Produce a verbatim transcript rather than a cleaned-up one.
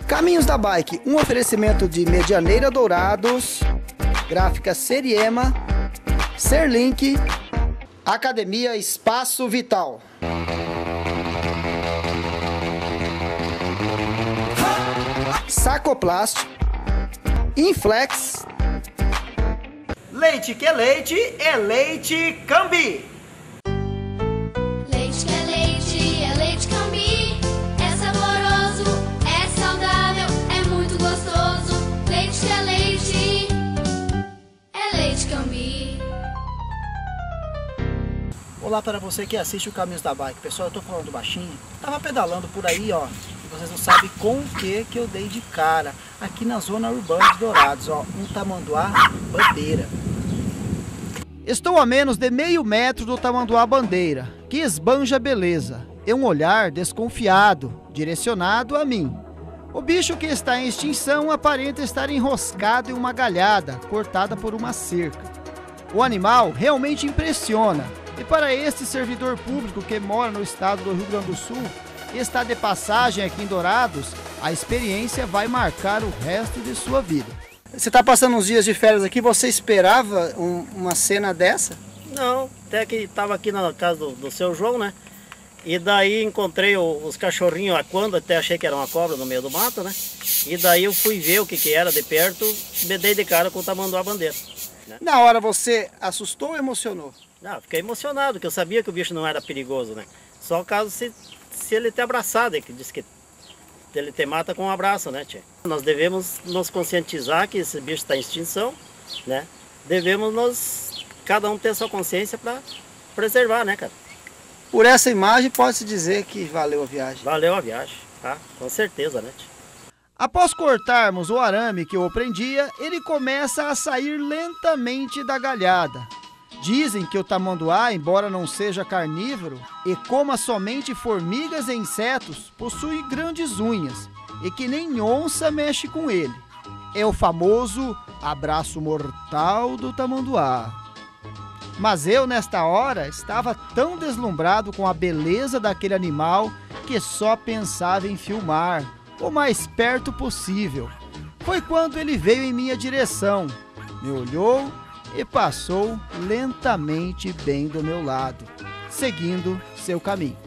Caminhos da Bike, um oferecimento de Medianeira Dourados, Gráfica Seriema, Serlink, Academia Espaço Vital. Sacoplast, Inflex. Leite que é leite, é leite Cambi. Leite que é leite, é leite Cambi. É saboroso, é saudável, é muito gostoso. Leite que é leite, é leite Cambi. Olá para você que assiste o Caminhos da Bike. Pessoal, eu tô falando baixinho. Tava pedalando por aí, ó. E vocês não sabem com o que que eu dei de cara. Aqui na zona urbana de Dourados, ó. Um tamanduá bandeira. Estou a menos de meio metro do tamanduá bandeira, que esbanja beleza. E um olhar desconfiado, direcionado a mim. O bicho que está em extinção aparenta estar enroscado em uma galhada, cortada por uma cerca. O animal realmente impressiona. E para este servidor público que mora no estado do Rio Grande do Sul e está de passagem aqui em Dourados, a experiência vai marcar o resto de sua vida. Você está passando uns dias de férias aqui, você esperava um, uma cena dessa? Não, até que estava aqui na casa do, do seu João, né? E daí encontrei o, os cachorrinhos aquando, até achei que era uma cobra no meio do mato, né? E daí eu fui ver o que, que era de perto, me dei de cara com o tamanduá bandeira. Né? Na hora você assustou ou emocionou? Não, fiquei emocionado, porque eu sabia que o bicho não era perigoso, né? Só caso se, se ele ter abraçado, que diz que ele te mata com um abraço, né, tia? Nós devemos nos conscientizar que esse bicho está em extinção, né? Devemos nos, cada um ter sua consciência para preservar, né, cara? Por essa imagem pode-se dizer que valeu a viagem. Valeu a viagem, tá? Com certeza, né, tia? Após cortarmos o arame que o prendia, ele começa a sair lentamente da galhada. Dizem que o tamanduá, embora não seja carnívoro e coma somente formigas e insetos, possui grandes unhas e que nem onça mexe com ele. É o famoso abraço mortal do tamanduá. Mas eu, nesta hora, estava tão deslumbrado com a beleza daquele animal que só pensava em filmar o mais perto possível. Foi quando ele veio em minha direção, me olhou e passou lentamente bem do meu lado, seguindo seu caminho.